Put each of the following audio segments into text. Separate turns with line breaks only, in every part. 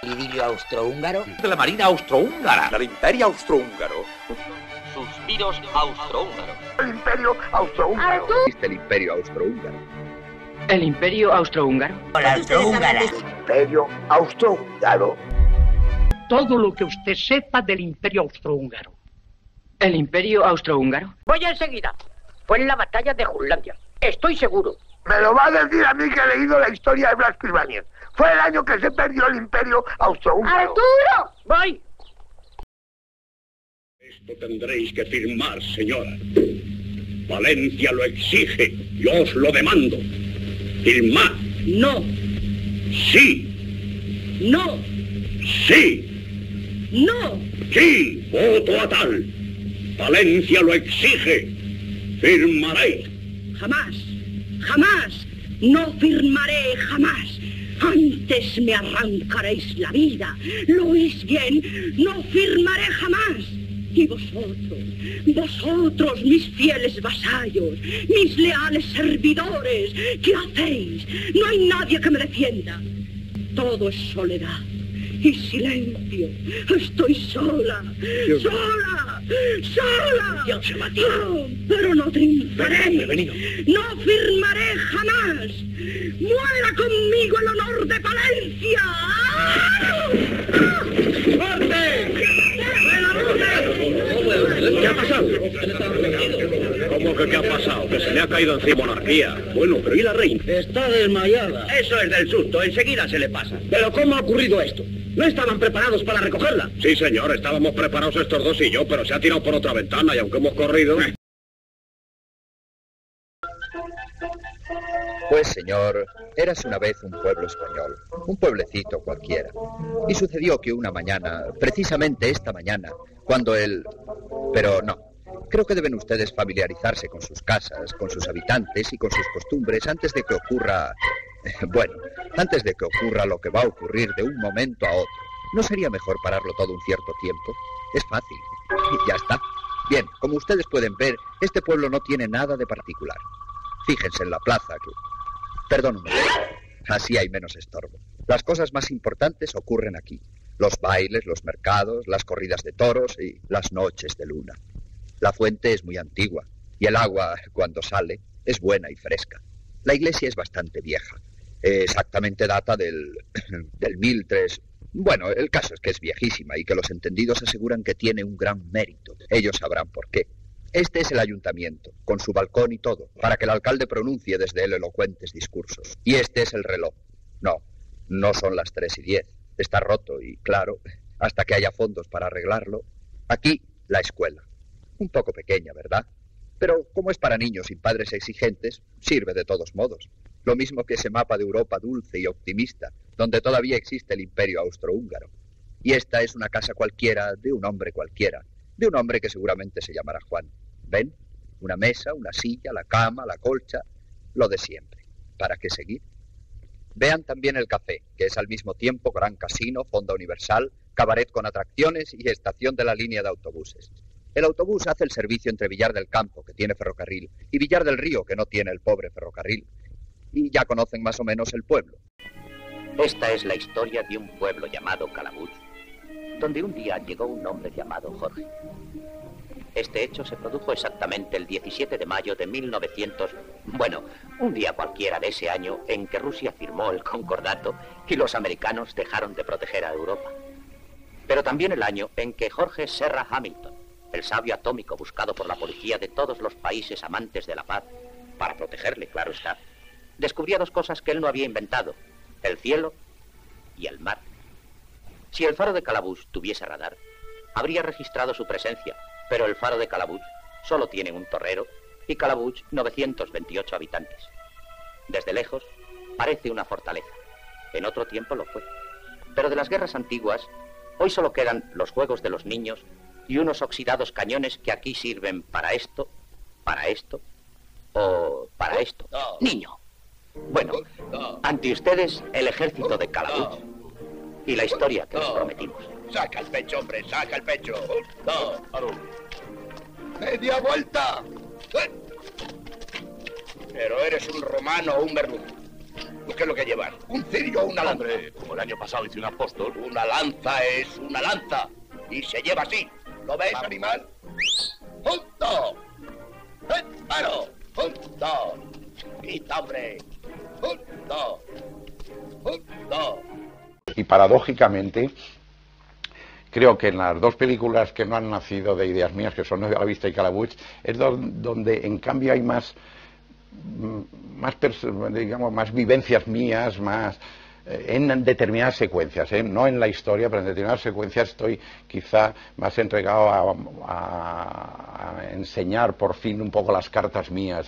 ¿El idilio austrohúngaro?
De la Marina austrohúngara.
Del Imperio austrohúngaro.
Suspiros austrohúngaros.
El Imperio austrohúngaro.
¿Existe el Imperio austrohúngaro?
¿El Imperio austrohúngaro?
La austrohúngara.
Imperio austrohúngaro.
Todo lo que usted sepa del Imperio austrohúngaro.
¿El Imperio austrohúngaro?
Voy enseguida. Fue en la batalla de Jutlandia. Estoy seguro.
Me lo va a decir a mí que he leído la historia de Blas Pilbanian. Fue el año que se perdió el Imperio austrohúngaro.
¡Arturo! ¡Voy!
Esto tendréis que firmar, señora. Valencia lo exige. Yo os lo demando. Firmad.
No.
Sí.
No.
Sí.
No.
Sí. Voto a tal. Valencia lo exige. Firmaréis.
Jamás. Jamás. No firmaré jamás. Antes me arrancaréis la vida. ¿Lo oís bien? No firmaré jamás. Y vosotros, mis fieles vasallos, mis leales servidores, ¿qué hacéis? No hay nadie que me defienda. Todo es soledad y silencio. Estoy sola, sola.
Dios se mató.
Oh, pero no triunfaré.
Venido.
No firmaré jamás. Muera conmigo el honor de Palencia.
¡Fuerte! ¿Qué ha pasado? ¿Cómo que qué ha pasado? Que se le ha caído encima monarquía. Bueno, pero ¿y la reina?
Está desmayada.
Eso es del susto, enseguida se le pasa.
¿Pero cómo ha ocurrido esto? ¿No estaban preparados para recogerla?
Sí, señor, estábamos preparados estos dos y yo, pero se ha tirado por otra ventana y aunque hemos corrido...
Pues, señor, érase una vez un pueblo español, un pueblecito cualquiera. Y sucedió que una mañana, precisamente esta mañana, cuando el... Pero no, creo que deben ustedes familiarizarse con sus casas, con sus habitantes y con sus costumbres antes de que ocurra... Bueno, antes de que ocurra lo que va a ocurrir de un momento a otro. ¿No sería mejor pararlo todo un cierto tiempo? Es fácil. Y ya está. Bien, como ustedes pueden ver, este pueblo no tiene nada de particular. Fíjense en la plaza que... Perdón un momento. Así hay menos estorbo. Las cosas más importantes ocurren aquí. Los bailes, los mercados, las corridas de toros y las noches de luna. La fuente es muy antigua y el agua, cuando sale, es buena y fresca. La iglesia es bastante vieja. Exactamente data del 1003. Bueno, el caso es que es viejísima y que los entendidos aseguran que tiene un gran mérito. Ellos sabrán por qué. Este es el ayuntamiento, con su balcón y todo, para que el alcalde pronuncie desde él elocuentes discursos. Y este es el reloj. No son las 3:10. Está roto y, claro, hasta que haya fondos para arreglarlo. Aquí, la escuela. Un poco pequeña, ¿verdad? Pero como es para niños sin padres exigentes, sirve de todos modos. Lo mismo que ese mapa de Europa dulce y optimista, donde todavía existe el Imperio austrohúngaro. Y esta es una casa cualquiera de un hombre cualquiera, de un hombre que seguramente se llamará Juan. ¿Ven? Una mesa, una silla, la cama, la colcha, lo de siempre. ¿Para qué seguir? Vean también el café, que es al mismo tiempo gran casino, fonda universal, cabaret con atracciones y estación de la línea de autobuses. El autobús hace el servicio entre Villar del Campo, que tiene ferrocarril, y Villar del Río, que no tiene el pobre ferrocarril. Y ya conocen más o menos el pueblo.
Esta es la historia de un pueblo llamado Calabuch, donde un día llegó un hombre llamado Jorge. Este hecho se produjo exactamente el 17 de mayo de 1900... Bueno, un día cualquiera de ese año en que Rusia firmó el concordato y los americanos dejaron de proteger a Europa. Pero también el año en que Jorge Serra Hamilton, el sabio atómico buscado por la policía de todos los países amantes de la paz, para protegerle, claro está, descubrió dos cosas que él no había inventado: el cielo y el mar. Si el faro de Calabuch tuviese radar, habría registrado su presencia, pero el faro de Calabuch solo tiene un torrero y Calabuch 928 habitantes. Desde lejos parece una fortaleza. En otro tiempo lo fue. Pero de las guerras antiguas, hoy solo quedan los juegos de los niños y unos oxidados cañones que aquí sirven para esto o para esto. Niño. Bueno, ante ustedes el ejército de Calabuch y la historia que les prometimos.
Saca el pecho, hombre, saca el pecho. ¡Media vuelta! Pero eres un romano o un bermudo.
¿Qué es lo que llevas? ¿Un cirio o una lanza?
Hombre, como el año pasado hice un apóstol.
Una lanza es una lanza. Y se lleva así. ¿Lo ves, animal? ¡Junto! ¡Paro! ¡Junto! ¡Quita, hombre! ¡Junto! ¡Junto!
Y paradójicamente, creo que en las dos películas que no han nacido de ideas mías, que son A la vista y Calabuig, es donde en cambio hay más vivencias mías, más en determinadas secuencias, no en la historia, pero en determinadas secuencias estoy quizá más entregado a enseñar por fin un poco las cartas mías.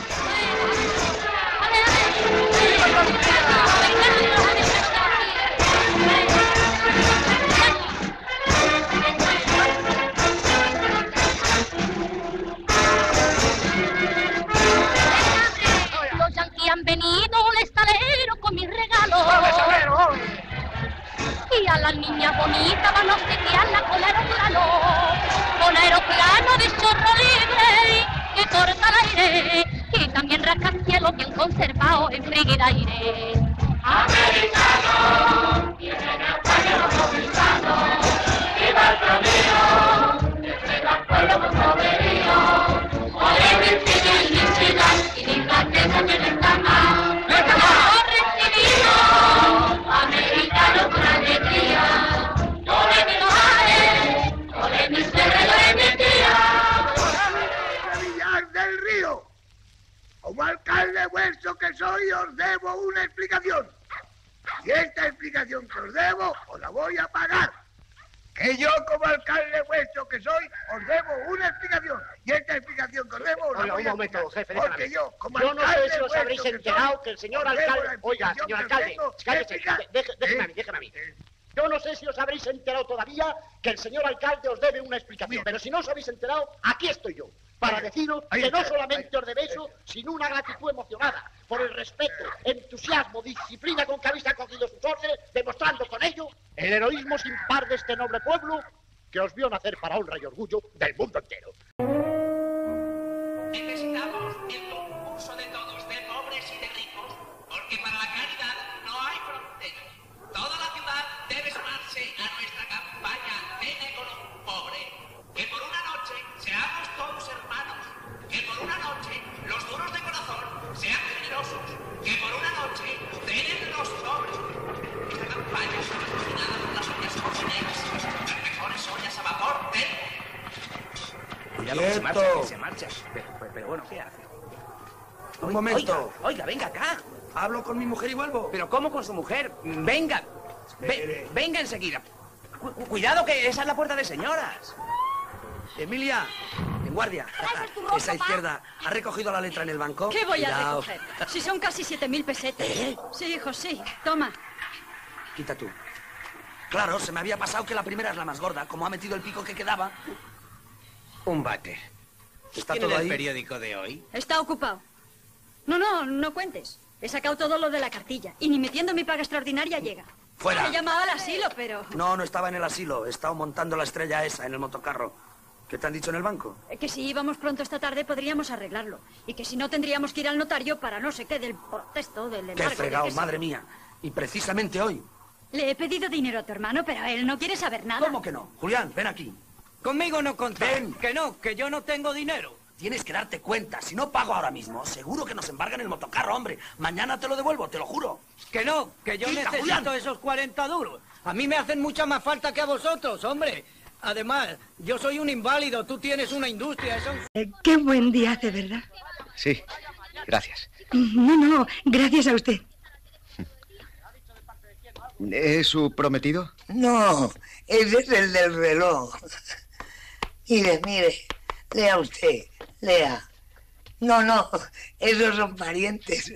Han venido al estalero con mis regalos. Y a las niñas bonitas van a obsequiarla con aeroplano de chorro libre que corta el aire y también rascacielos bien conservados en Friguedaire. Americano, vienen a España los dominicanos, viva el camino, desde el pueblo con poderío, ole mi filla y mi chica, y mi francesa tienen cama. Americano con alegría, ole mi madre, ole mi suegra, ole mi tía.
Villar del Río, como alcalde vuestro que soy, os debo una explicación. Y esta explicación que os debo, os la voy a pagar. Que yo, como alcalde vuestro que soy, os debo una explicación. Y esta explicación que os debo, os la voy a pagar.
Jefe,
porque yo, como
yo no
alcalde
sé si os habréis
vuestro
enterado que el señor alcalde... Oiga, señor alcalde, cállese, déjeme a mí. Yo no sé si os habréis enterado todavía que el señor alcalde os debe una explicación. Pero si no os habéis enterado, aquí estoy yo. Para deciros que no solamente os debe eso, sino una gratitud emocionada por el respeto, entusiasmo, disciplina con que habéis acogido sus órdenes, demostrando con ello el heroísmo sin par de este noble pueblo que os vio nacer para honra y orgullo del mundo entero.
Necesitamos el concurso de todos, de pobres y de ricos, porque para la caridad no hay fronteras. Toda la ciudad debe sumarse a nuestra campaña Cene con un pobre. Que por una noche seamos todos hermanos. Que por una noche los duros de corazón sean generosos. Que por una noche cenen los pobres. Esta campaña es patrocinada por las ollas cocineras. Las mejores ollas a vapor del...
Cuidado, que se marcha. Pero bueno, ¿qué hace?
Un momento.
Oiga, venga acá.
Hablo con mi mujer y vuelvo.
¿Pero cómo con su mujer? Venga. Venga enseguida. Cuidado, que esa es la puerta de señoras.
Emilia, en guardia. Esa izquierda. ¿Ha recogido la letra en el banco?
¿Qué voy
Cuidado.
a recoger? Si son casi 7.000 pesetas. Sí, hijo, sí. Toma.
Quita tú. Claro, se me había pasado que la primera es la más gorda. Como ha metido el pico que quedaba.
Un bate.
¿Está
¿Tiene
todo
el
ahí?
periódico de hoy?
Está ocupado. No cuentes. He sacado todo lo de la cartilla. Y ni metiendo mi paga extraordinaria llega.
¡Fuera!
He llamado al asilo, pero...
No estaba en el asilo. He estado montando la estrella esa en el motocarro. ¿Qué te han dicho en el banco?
Que si íbamos pronto esta tarde podríamos arreglarlo. Y que si no tendríamos que ir al notario para no sé qué del protesto, del embargo...
¡Qué fregado, madre mía! Y precisamente hoy.
Le he pedido dinero a tu hermano, pero él no quiere saber nada.
¿Cómo que no? Julián, ven aquí.
Conmigo no contáis.
Ven.
Que no, que yo no tengo dinero.
Tienes que darte cuenta. Si no pago ahora mismo, seguro que nos embargan el motocarro, hombre. Mañana te lo devuelvo, te lo juro.
Que no, que yo
Quita,
necesito
Julián.
esos 40 duros. A mí me hacen mucha más falta que a vosotros, hombre. Además, yo soy un inválido, tú tienes una industria, eso...
Qué buen día hace, ¿verdad?
Sí, gracias.
No, gracias a usted.
¿Es su prometido?
No, ese es el del reloj. Mire, lea usted, lea. No, esos son parientes.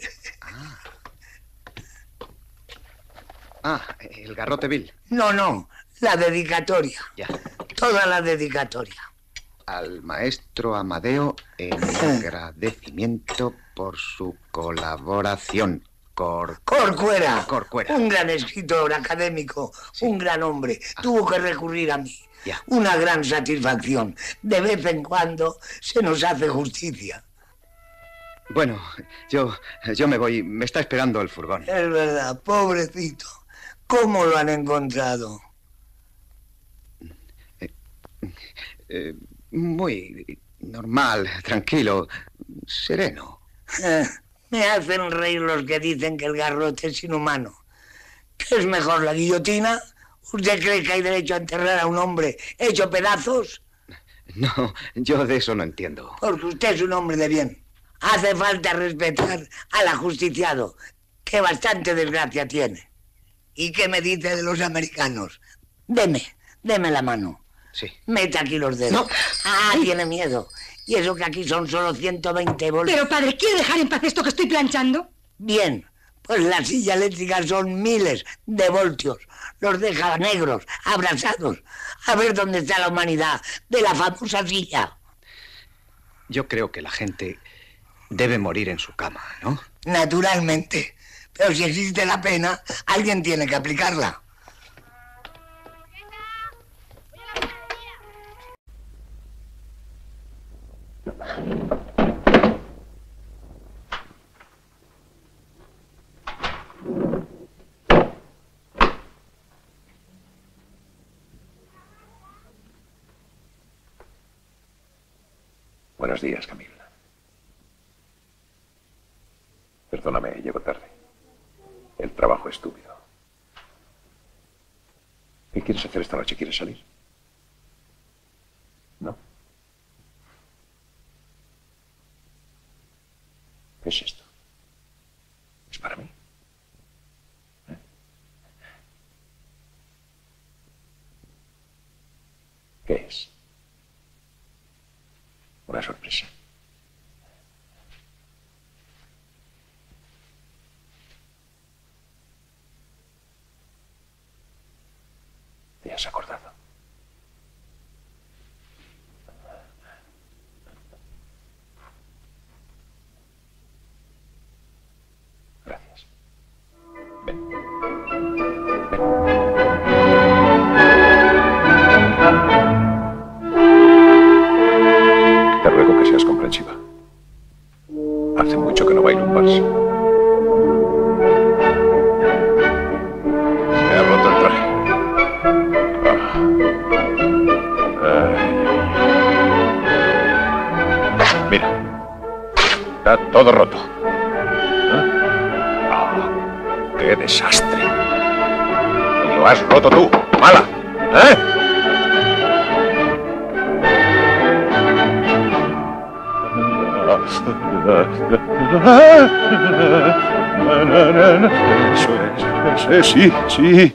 El garrote vil.
No, la dedicatoria.
Ya.
Toda la dedicatoria.
Al maestro Amadeo en agradecimiento por su colaboración.
Corcuera.
Corcuera.
Un gran escritor académico, un gran hombre. Tuvo que recurrir a mí.
Ya.
Una gran satisfacción. De vez en cuando se nos hace justicia.
Bueno, yo me voy. Me está esperando el furgón.
Es verdad, pobrecito. ¿Cómo lo han encontrado?
Muy normal, tranquilo, sereno.
Me hacen reír los que dicen que el garrote es inhumano. ¿Qué es mejor, la guillotina? ¿Usted cree que hay derecho a enterrar a un hombre hecho pedazos?
No, yo de eso no entiendo.
Porque usted es un hombre de bien. Hace falta respetar al ajusticiado, que bastante desgracia tiene. ¿Y qué me dice de los americanos? Deme la mano.
Sí.
Meta aquí los dedos.
No.
Ah, tiene miedo. Y eso que aquí son solo 120 voltios.
Pero, padre, ¿quiere dejar en paz esto que estoy planchando?
Bien, pues la silla eléctrica son miles de voltios. Los deja negros, abrasados. A ver dónde está la humanidad de la famosa silla.
Yo creo que la gente debe morir en su cama, ¿no?
Naturalmente. Pero si existe la pena, alguien tiene que aplicarla.
Buenos días, Camila. Perdóname, llego tarde. El trabajo es estúpido. ¿Qué quieres hacer esta noche? ¿Quieres salir? ¿No? ¿Qué es esto? ¿Es para mí? ¿Eh? ¿Qué es? Una sorpresa. ¿Te has acordado? Gracias. Ven. Te ruego que seas comprensiva. Hace mucho que no bailo un vals. Me ha roto el traje. Mira, está todo roto. ¡Qué desastre! Y lo has roto tú, mala. Eso es, sí, sí.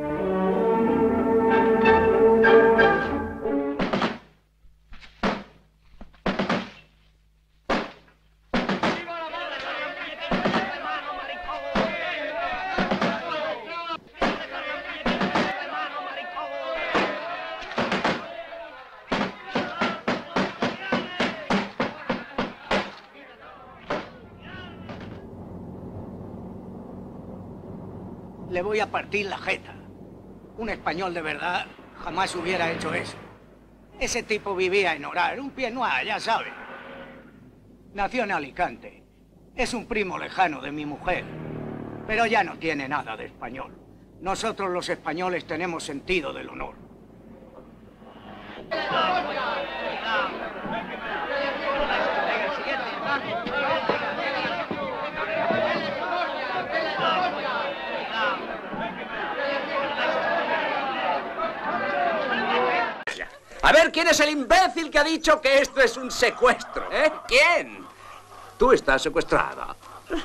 Le voy a partir la jeta. Un español de verdad jamás hubiera hecho eso. Ese tipo vivía en Orar, un piennois, ya sabe. Nació en Alicante. Es un primo lejano de mi mujer. Pero ya no tiene nada de español. Nosotros los españoles tenemos sentido del honor.
A ver, ¿quién es el imbécil que ha dicho que esto es un secuestro? ¿Quién? Tú estás secuestrada.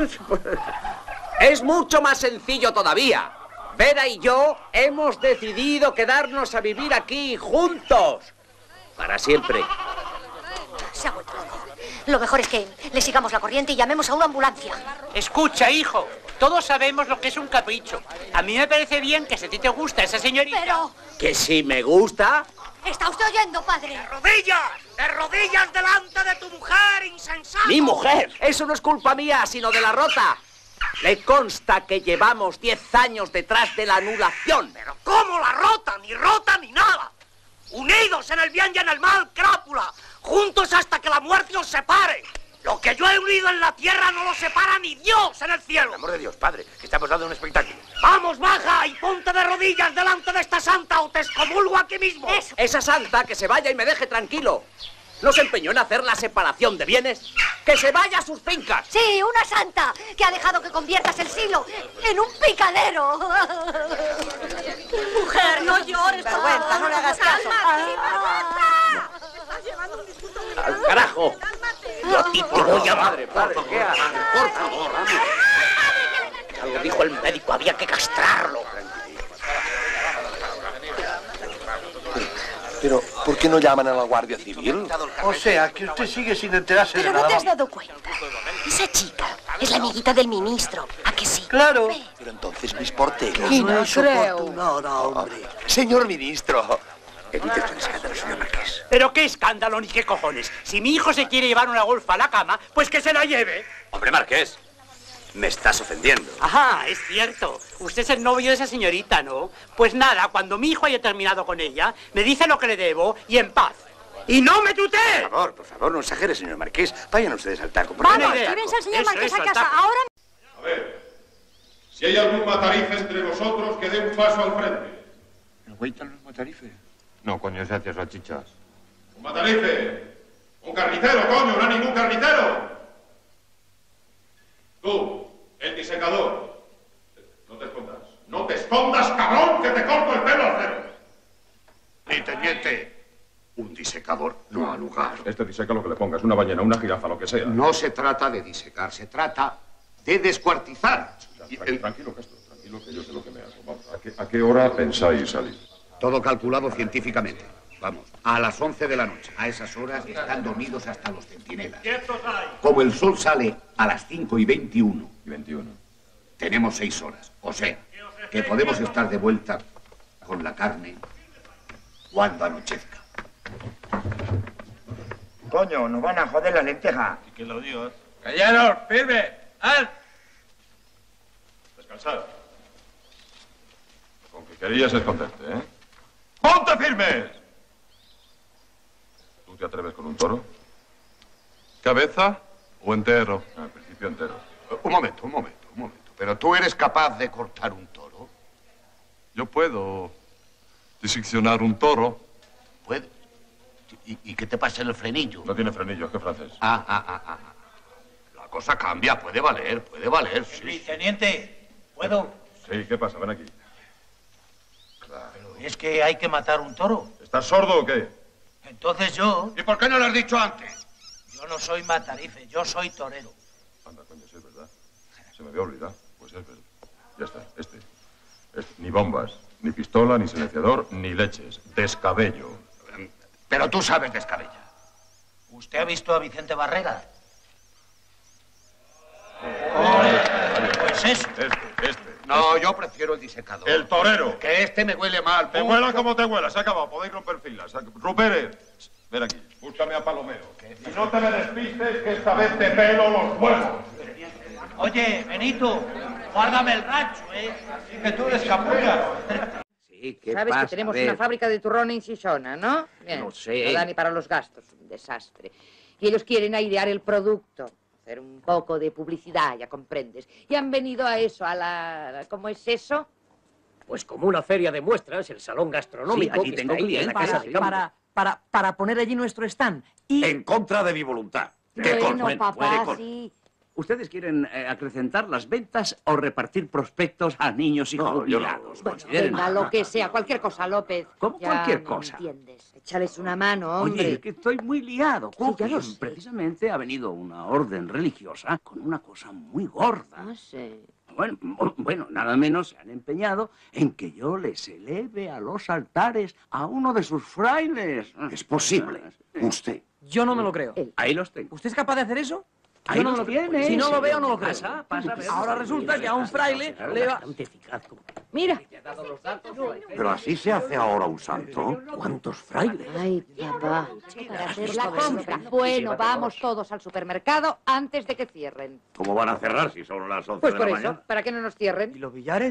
Es mucho más sencillo todavía. Vera y yo hemos decidido quedarnos a vivir aquí juntos. Para siempre.
Se ha vuelto loco. Lo mejor es que le sigamos la corriente y llamemos a una ambulancia.
Escucha, hijo. Todos sabemos lo que es un capricho. A mí me parece bien que si a ti te gusta esa señorita...
Pero...
¿Que si me gusta?
¿Está usted oyendo, padre?
¡De rodillas delante de tu mujer, insensato!
¡Mi mujer! Eso no es culpa mía, sino de la Rota. Le consta que llevamos 10 años detrás de la anulación.
¿Pero cómo la Rota? Ni Rota ni nada. Unidos en el bien y en el mal, crápula. Juntos hasta que la muerte os separe.
Lo que yo he unido en la tierra no lo separa ni Dios en el cielo.
Por amor de Dios, padre, que estamos dando un espectáculo.
¡Vamos, baja y ponte de rodillas delante de esta santa o te excomulgo aquí mismo!
Eso.
Esa santa que se vaya y me deje tranquilo. ¿No se empeñó en hacer la separación de bienes? ¡Que se vaya a sus fincas!
Sí, una santa que ha dejado que conviertas el siglo en un picadero.
Mujer, no llores.
Vergüenza, no le hagas caso.
¡Al carajo!
Yo a ti te voy a...
Padre, ¿qué haces?
Por favor, vamos. Algo dijo el médico, había que castrarlo.
Pero, ¿por qué no llaman a la Guardia Civil?
O sea, que usted sigue sin enterarse de
Pero
nada.
no te has dado cuenta. Esa chica es la amiguita del ministro. ¿A que sí?
Claro.
Pero entonces Miss Portela...
No creo.
hombre. Señor ministro.
Evite usted escándalo, señor Marqués.
Pero qué escándalo ni qué cojones. Si mi hijo se quiere llevar una golfa a la cama, pues que se la lleve.
Hombre, Marqués, me estás ofendiendo.
Ajá, es cierto. Usted es el novio de esa señorita, ¿no? Pues nada, cuando mi hijo haya terminado con ella, me dice lo que le debo y en paz. ¡Y no me tutee!
Por favor, no exagere, señor Marqués. Vayan ustedes al taco.
Vamos, llévense al señor Marqués a casa. Ahora...
A ver, si hay algún matarife entre vosotros, que dé un paso al frente.
¿El Huayta no es matarife? No, coño, se hace salchichas.
¡Un matarife! ¡Un carnicero, coño! ¡No hay ningún carnicero! Tú, el disecador. No te escondas. ¡No te escondas, cabrón, que te corto el pelo al cero!
Mi teniente, un disecador no ha lugar.
Este diseca lo que le pongas, una ballena, una jirafa, lo que sea.
No se trata de disecar, se trata de descuartizar.
Tranquilo, Castro, tranquilo, que yo sé lo que me hago. Vamos, ¿a qué hora pensáis salir?
Todo calculado científicamente. Vamos, a las 11 de la noche. A esas horas están dormidos hasta los centinelas. Como el sol sale a las 5:21.
¿Y 21?
Tenemos 6 horas. O sea, que podemos estar de vuelta con la carne cuando anochezca.
Coño, nos van a joder la lenteja.
¿Y quién lo digo?
¡Callaros, firme! ¡Al!
Descansad. Con que querías esconderte, ¿eh? ¡Ponte firmes! ¿Tú te atreves con un toro? ¿Cabeza o entero? Al principio entero.
Un momento. ¿Pero tú eres capaz de cortar un toro?
Yo puedo diseccionar un toro.
¿Puedo? ¿Y qué te pasa en el frenillo?
No tiene frenillo, es que francés.
La cosa cambia, puede valer, sí.
Teniente, ¿puedo?
Sí, ¿qué pasa? Ven aquí.
Pero es que hay que matar un toro.
¿Estás sordo o qué?
Entonces yo...
¿Y por qué no lo has dicho antes?
Yo no soy matarife, yo soy torero.
Anda, coño, sí es verdad. Se me había olvidado. Pues es verdad. Ya está, este. Ni bombas, ni pistola, ni silenciador, ni leches. Descabello.
Pero tú sabes descabellar.
¿Usted ha visto a Vicente Barrera? Pues eso.
Este.
No, yo prefiero el disecador.
El torero.
Que este me huele mal.
Te huela como te huela, se ha acabado. Podéis romper filas. Rupere, ven aquí. Búscame a Palomero. Y no te me despistes, que esta vez te pelo los huevos.
Oye, Benito, guárdame el rancho, ¿eh? Que tú eres capullo.
Sí, ¿qué
Sabes
pasa?
que tenemos
A ver.
una fábrica de turrón en Sisona, ¿no? Bien.
No sé.
No da ni para los gastos, un desastre. Y ellos quieren airear el producto, hacer un poco de publicidad, ya comprendes. Y han venido a eso, a la... ¿Cómo es eso?
Pues como una feria de muestras, el salón gastronómico.
Sí, aquí
que
tengo
está ahí en la
clientes.
casa de campo.
Para poner allí nuestro stand. Y...
En contra de mi voluntad.
Bueno, papá,
puede
sí.
¿Ustedes quieren acrecentar las ventas o repartir prospectos a niños y jubilados? Consideren.
Venga, lo que sea, cualquier cosa, López.
¿Cómo
Ya
cualquier
me
cosa?
entiendes. Échales una mano, hombre.
Oye, es que estoy muy liado.
Sí, ya lo sé.
Precisamente ha venido una orden religiosa con una cosa muy gorda.
No sé.
Bueno, nada menos se han empeñado en que yo les eleve a los altares a uno de sus frailes.
Es posible. Usted.
Yo no me lo creo.
Ahí los tengo.
¿Usted es capaz de hacer eso?
Ahí
Yo no
los
me lo creo.
tienes.
Si no lo veo, no lo creo.
Pasa a ver.
Ahora resulta que a un fraile le va...
Bastante eficaz.
Mira.
Pero así se hace ahora un santo.
¿Cuántos frailes?
Ay, papá. Para hacer la compra. Bueno, vamos todos al supermercado antes de que cierren.
¿Cómo van a cerrar si son las 11
Pues
de
por
la
eso,
mañana?
para que no nos cierren.
¿Y los billares?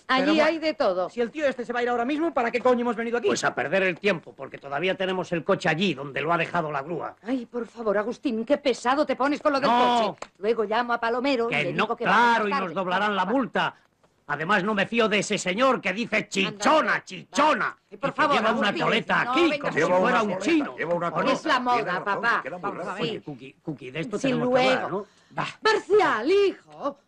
Allí hay de todo.
Si el tío este se va a ir ahora mismo, ¿para qué coño hemos venido aquí?
Pues a perder el tiempo, porque todavía tenemos el coche allí, donde lo ha dejado la grúa.
Ay, por favor, Agustín, qué pesado te pones con lo del
No.
coche. Luego llamo a Palomero y
Que
le
no,
digo que
claro,
va
y
más
nos
tarde.
doblarán la multa. Además, no me fío de ese señor que dice chichona, chichona. Y
por
que
favor,
lleva una
Agustín,
coleta
no
aquí,
vengas
como si
con
fuera
esa
un
coleta.
chino.
Lleva una
Es la moda, papá.
Oye, Cookie, de esto
Sin
tenemos que hablar,
luego.
¿no?
Marcial, hijo.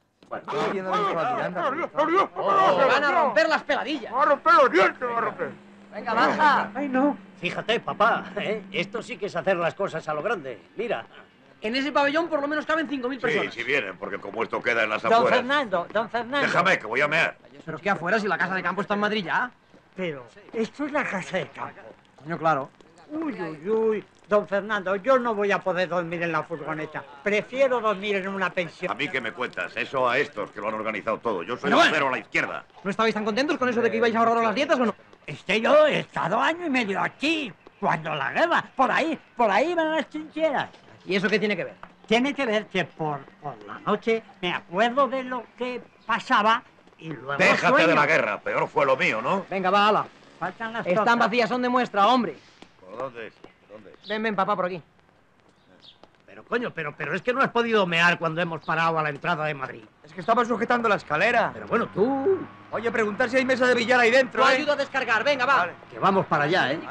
Van a romper las peladillas.
Va a romper los dientes, va a romper.
Venga, baja.
Ay, no. Fíjate, papá, esto sí que es hacer las cosas a lo grande. Mira.
En ese pabellón por lo menos caben 5.000 personas.
Sí, si vienen, porque como esto queda en las
Don
afueras...
Fernando.
Déjame, que voy a mear.
Pero es que afuera, si la casa de campo está en Madrid ya.
Pero, esto es la casa de campo.
Coño, claro.
Uy. Don Fernando, yo no voy a poder dormir en la furgoneta. Prefiero dormir en una pensión.
A mí que me cuentas, eso a estos que lo han organizado todo. Yo soy
Pero bueno.
cero a la izquierda.
¿No estabais tan contentos con eso de que ibais a ahorrar las dietas o no?
Es que yo he estado año y medio aquí, cuando la guerra, por ahí van las trincheras.
¿Y eso qué tiene que ver?
Tiene que ver que por la noche me acuerdo de lo que pasaba y luego
Déjate
sueño.
de la guerra, peor fue lo mío, ¿no?
Venga, va, ala.
Faltan las
Están
tortas.
vacías, son de muestra, hombre.
¿Por dónde? ¿Dónde?
Ven, papá, por aquí.
Pero, coño, pero es que no has podido mear cuando hemos parado a la entrada de Madrid.
Es que estaba sujetando la escalera.
Pero bueno, tú...
Oye, preguntar si hay mesa de billar ahí dentro,
Yo
¿eh?
ayudo a descargar, venga, va.
Que vamos para allá, ¿eh?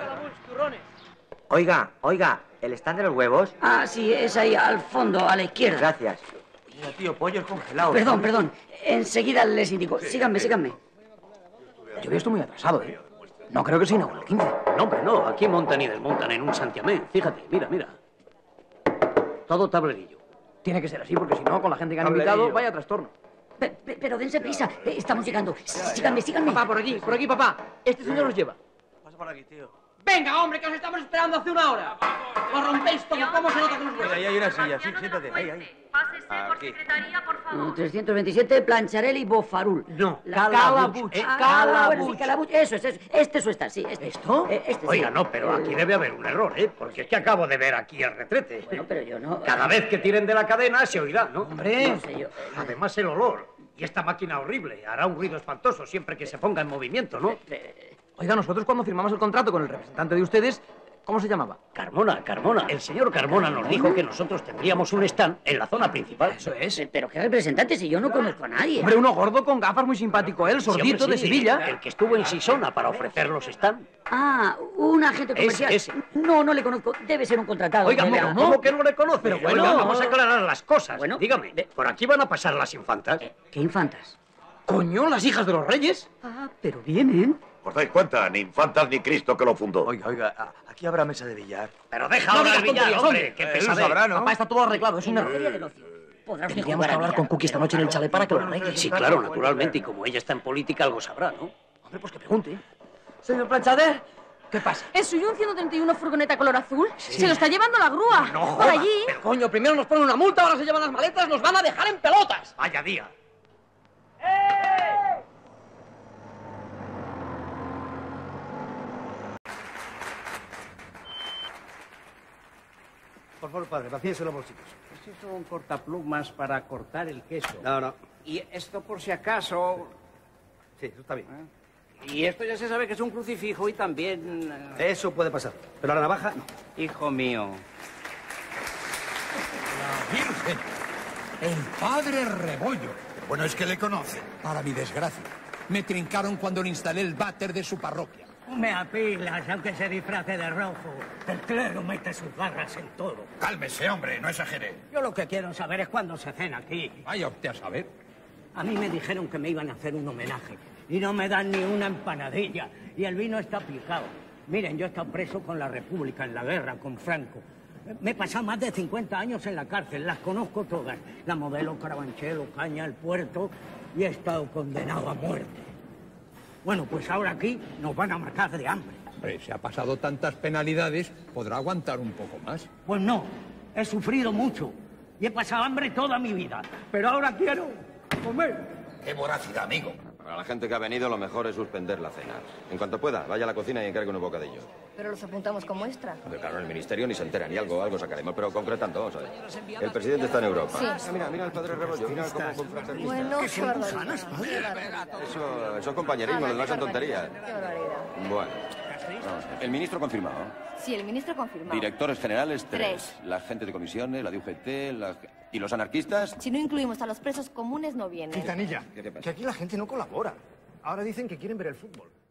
Oiga, ¿el stand de los huevos?
Ah, sí, es ahí, al fondo, a la izquierda.
Gracias.
Mira, tío, pollos congelados.
Perdón. Enseguida les indico. Síganme.
Yo veo esto muy atrasado, ¿eh? No creo que se inaugure el 15.
No, hombre, no. Aquí montan y desmontan en un santiamén. Fíjate, mira. Todo tablerillo.
Tiene que ser así, porque si no, con la gente que han
Tablerillo.
invitado, vaya trastorno.
Pero dense prisa. Estamos llegando. Síganme.
Papá, por aquí, papá. Este señor os lleva.
Pasa por aquí, tío.
Venga, hombre, que os estamos esperando hace una hora. Lo rompéis todo, ¿cómo se nota que nos
Mira, ahí hay una silla, sí, siéntate. Ahí. Aquí.
327, Plancharelli, Bofarul.
No,
Calabuch.
Calabuch.
Sí, Calabuch. Eso es. Este es su stand, sí.
¿Esto?
Este,
Oiga,
sí.
no, pero aquí debe haber un error, ¿eh? Porque es que acabo de ver aquí el retrete.
Bueno, pero yo no...
Cada vez que tiren de la cadena se oirá, ¿no?
Hombre.
No sé yo.
Además el olor. Y esta máquina horrible. Hará un ruido espantoso siempre que se ponga en movimiento, ¿no?
Oiga, nosotros cuando firmamos el contrato con el representante de ustedes, ¿cómo se llamaba?
Carmona. El señor Carmona nos dijo que nosotros tendríamos un stand en la zona principal.
Eso es.
Pero qué representante si yo no conozco a nadie.
Hombre, uno gordo con gafas, muy simpático, él,
Sí, hombre,
sordito, de
sí,
Sevilla.
El que estuvo en Sisona para ofrecer los stands.
Ah, un agente comercial.
Ese.
No le conozco. Debe ser un contratado.
Oiga,
Pero,
¿cómo que no le conoce?
Pero
Bueno,
bueno.
vamos a aclarar las cosas.
Bueno.
Dígame, ¿por aquí van a pasar las infantas?
¿Qué infantas?
Coño, las hijas de los reyes.
Ah, pero vienen.
¿Os dais cuenta? Ni infantas ni Cristo que lo fundó.
Oiga, aquí habrá mesa de billar.
Pero deja
No
ahora
digas
el billar,
tonterías,
hombre.
hombre.
Qué
Él lo
pesadez.
sabrá, ¿no?
Papá, está todo arreglado, es un error.
Feria del ocio. Podrás
Tendríamos que hablar con Cookie esta noche en el chalet para que lo arregle.
Sí, claro, naturalmente. Y como ella está en política, algo sabrá, ¿no?
Hombre, pues que pregunte.
Señor Planchader,
¿Qué pasa?
¿es suyo un 131 furgoneta color azul? Se lo está llevando la grúa.
No
Por
joda.
allí.
Pero coño, primero nos ponen una multa, ahora se llevan las maletas, nos van a dejar en pelotas.
Vaya día.
Por favor, padre, vacíese los bolsillos.
Estos son cortaplumas para cortar el queso.
No.
Y esto por si acaso...
Sí, eso está bien.
Y esto ya se sabe que es un crucifijo y también...
Eso puede pasar. Pero la navaja, no.
Hijo mío.
Virgen, el padre Rebollo. Bueno, es que le conocen, para mi desgracia. Me trincaron cuando le instalé el váter de su parroquia.
Me apilas, aunque se disfrace de rojo. El clero mete sus garras en todo.
Cálmese, hombre, no exagere.
Yo lo que quiero saber es cuándo se cena aquí.
Vaya usted a saber.
A mí me dijeron que me iban a hacer un homenaje. Y no me dan ni una empanadilla. Y el vino está picado. Miren, yo he estado preso con la República en la guerra, con Franco. Me he pasado más de 50 años en la cárcel. Las conozco todas. La Modelo, Carabanchel, Caña, El Puerto. Y he estado condenado a muerte. Bueno, pues ahora aquí nos van a matar de hambre.
Hombre, si ha pasado tantas penalidades, podrá aguantar un poco más.
Pues no, he sufrido mucho. Y he pasado hambre toda mi vida. Pero ahora quiero comer.
Qué voracidad, amigo.
Para la gente que ha venido, lo mejor es suspender la cena. En cuanto pueda, vaya a la cocina y encargue un bocadillo.
Pero los apuntamos como extra.
Porque, claro, en el ministerio ni se entera, ni algo sacaremos. Pero concretando, vamos a ver. El presidente está en Europa.
Sí.
Mira el padre Rebollo, mira cómo confraterniza.
Bueno, qué barbaridad.
Eso es compañerismo, lo demás son tonterías.
Qué barbaridad.
Bueno, vamos a ver.
El ministro confirmado.
Sí, el ministro confirmó.
Directores generales, 3. La gente de comisiones, la de UGT, ¿y los anarquistas?
Si no incluimos a los presos comunes, no vienen.
Quintanilla, que aquí la gente no colabora. Ahora dicen que quieren ver el fútbol.